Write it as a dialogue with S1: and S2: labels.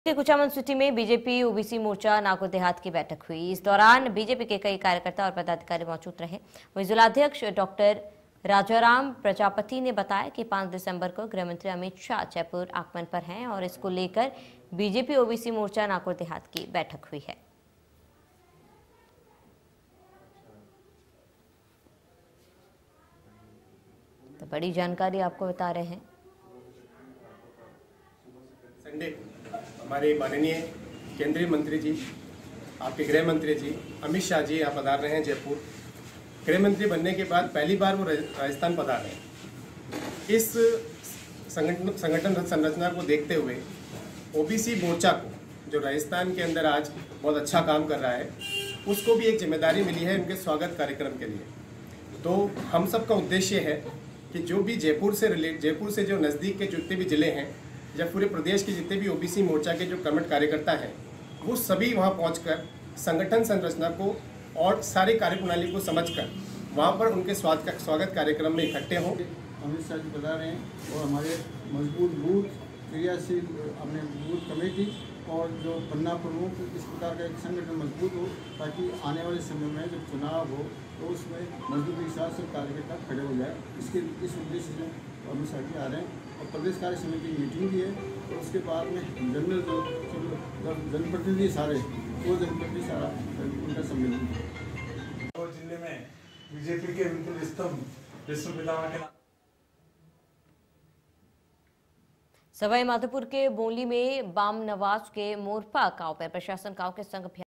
S1: के कुचामन सिटी में BJP OBC Morcha Nagaur देहात की बैठक हुई। इस दौरान बीजेपी के कई कार्यकर्ता और पदाधिकारी मौजूद रहे। वहीं जिलाध्यक्ष डॉक्टर राजाराम प्रजापति ने बताया कि 5 दिसंबर को गृह मंत्री अमित शाह जयपुर आगमन पर हैं और इसको लेकर बीजेपी ओबीसी मोर्चा नागौर देहात की बैठक हुई है। तो बड़ी जानकारी आपको बता रहे हैं।
S2: संडे को हमारे माननीय केंद्रीय मंत्री जी, आपके गृह मंत्री जी अमित शाह जी यहाँ पधार रहे हैं जयपुर। गृह मंत्री बनने के बाद पहली बार वो राजस्थान पधार रहे हैं। इस संगठन संरचना को देखते हुए ओबीसी मोर्चा को, जो राजस्थान के अंदर आज बहुत अच्छा काम कर रहा है, उसको भी एक जिम्मेदारी मिली है उनके स्वागत कार्यक्रम के लिए। तो हम सबका उद्देश्य है कि जो भी जयपुर से जो नज़दीक के जितने भी ज़िले हैं या पूरे प्रदेश के जितने भी ओबीसी मोर्चा के जो कर्मठ कार्यकर्ता हैं, वो सभी वहाँ पहुँचकर संगठन संरचना को और सारी कार्यप्रणाली को समझकर वहाँ पर उनके स्वागत कार्यक्रम में इकट्ठे हों।
S3: अमित शाह जी बता रहे हैं और हमारे मजबूत बूथ क्रियाशील अपने बूथ कमेटी और जो पन्ना प्रमुख, इस प्रकार का एक संगठन मजबूत हो ताकि आने वाले समय में जब चुनाव हो तो उसमें मजबूती के साथ सब कार्यकर्ता खड़े हो जाए। इस उद्देश्य से अमित शाह जी आ रहे हैं और प्रदेश कार्य समिति की मीटिंग भी है और उसके बाद में जनरल जो जनप्रतिनिधि सारे वो जनप्रतिनिधि सारा उनका सम्मेलन है।
S4: और जिले में बीजेपी के बिल्कुल स्तंभ विश्व पितामह के
S1: सवाई माधोपुर के बोली में बाम नवाज के मोरपा गांव पर प्रशासन गांव के संग